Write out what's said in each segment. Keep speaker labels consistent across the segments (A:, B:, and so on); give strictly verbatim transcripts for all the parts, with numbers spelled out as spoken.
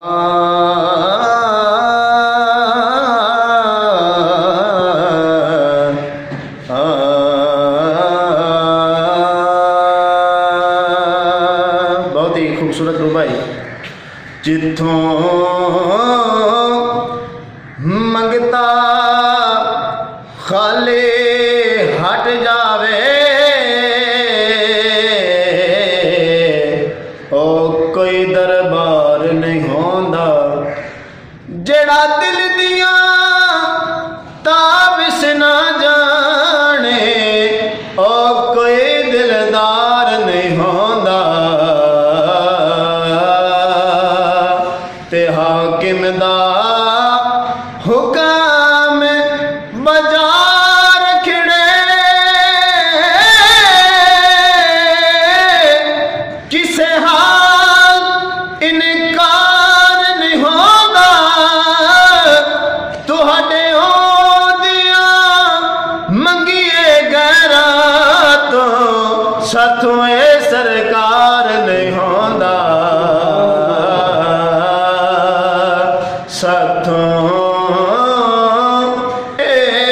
A: बहुत ही खूबसूरत रुबाई। जिथों मंगता खाले हट जावे, ओ कोई दरबार नहीं होंदा जेड़ा दिल दिया ताबिश ना जाने, ओ कोई दिलदार नहीं होंदा ते हाकिम दा हुक्म बजा रखड़े, किसे हाल इनकार नहीं होगा तुहाडे होंदिया मंगिए गैरा तो साथों ए सरकार नहीं होंदा, साथों ए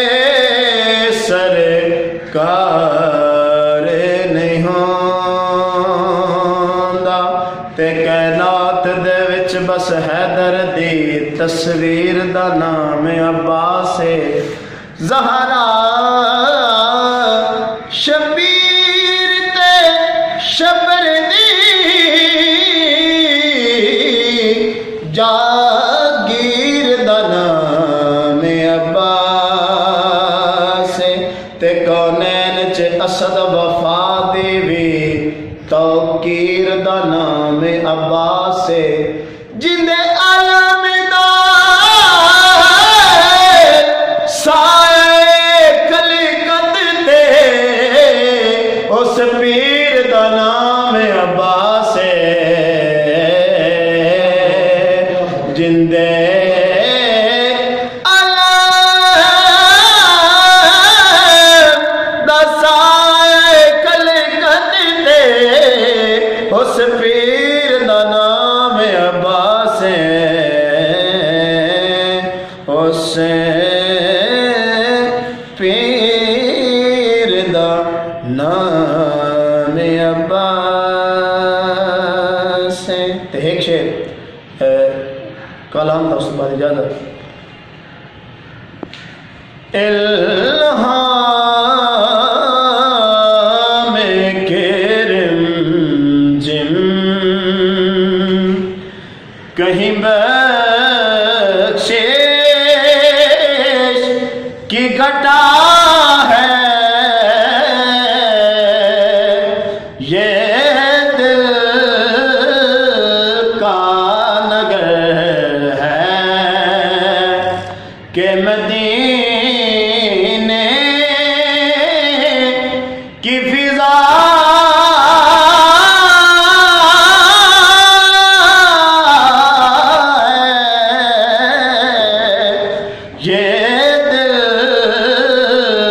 A: सरकार नहीं होंदा। ते कैनात दे विच बस हैदर दी तस्वीर दा नाम अब्बास ज़हरा, शबीर ते शबर दी जागीर दा नाम अब्बास, ते कौनैन च असद वफा देवी तौकीर दा नाम अब्बास, जिंदे आलम दा साए खलीकत ते उस पीर दा नाम अब्बास, जिंदे आलम दा साए खलीकत ते उस पीर दा नाम अब्बास, उस पीर दा नाम अब्बास। ते एक शेर कलाम था उसके बाद इजाजत। इल्हाम के रिमझिम कहीं बख्शिश की घटा है, ये दिल का नगर है कि मदीने की फिजा ये दिल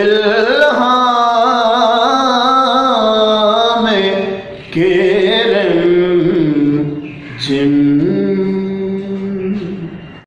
A: इल्हाम के रंजिम